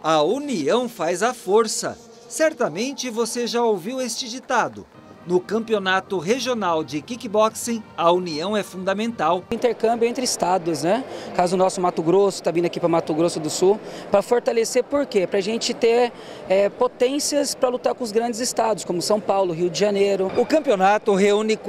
A união faz a força. Certamente você já ouviu este ditado. No campeonato regional de kickboxing, a união é fundamental. Intercâmbio entre estados, né? Caso o nosso Mato Grosso está vindo aqui para Mato Grosso do Sul, para fortalecer, por quê? Para a gente ter potências para lutar com os grandes estados, como São Paulo, Rio de Janeiro. O campeonato reúne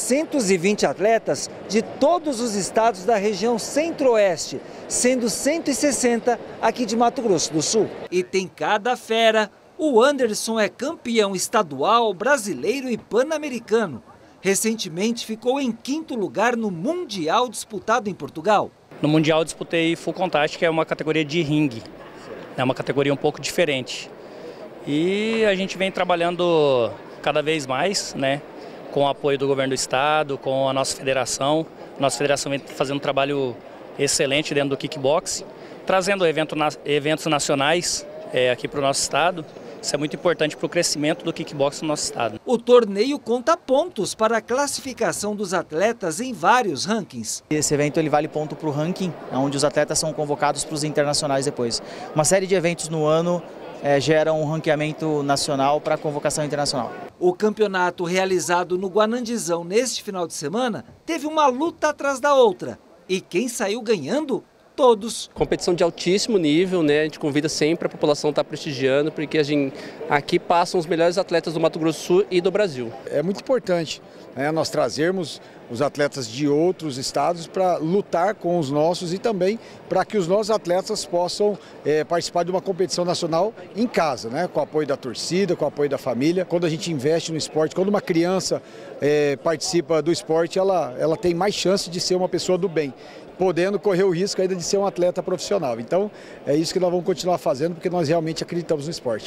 420 atletas de todos os estados da região centro-oeste, sendo 160 aqui de Mato Grosso do Sul. E tem cada fera. O Anderson é campeão estadual, brasileiro e pan-americano. Recentemente ficou em 5º lugar no Mundial disputado em Portugal. No Mundial disputei Full Contact, que é uma categoria de ringue. É uma categoria um pouco diferente. E a gente vem trabalhando cada vez mais, né, com o apoio do governo do estado, com a nossa federação. Nossa federação vem fazendo um trabalho excelente dentro do kickboxing, trazendo eventos nacionais aqui para o nosso estado. Isso é muito importante para o crescimento do kickboxing no nosso estado. O torneio conta pontos para a classificação dos atletas em vários rankings. Esse evento ele vale ponto para o ranking, onde os atletas são convocados para os internacionais depois. Uma série de eventos no ano geram um ranqueamento nacional para a convocação internacional. O campeonato realizado no Guanandizão neste final de semana teve uma luta atrás da outra. E quem saiu ganhando? Todos. Competição de altíssimo nível, né? A gente convida sempre a população a estar prestigiando, porque aqui passam os melhores atletas do Mato Grosso do Sul e do Brasil. É muito importante, né, nós trazermos os atletas de outros estados para lutar com os nossos e também para que os nossos atletas possam participar de uma competição nacional em casa, né, com o apoio da torcida, com o apoio da família. Quando a gente investe no esporte, quando uma criança participa do esporte, ela tem mais chance de ser uma pessoa do bem, podendo correr o risco ainda de ser um atleta profissional. Então é isso que nós vamos continuar fazendo, porque nós realmente acreditamos no esporte.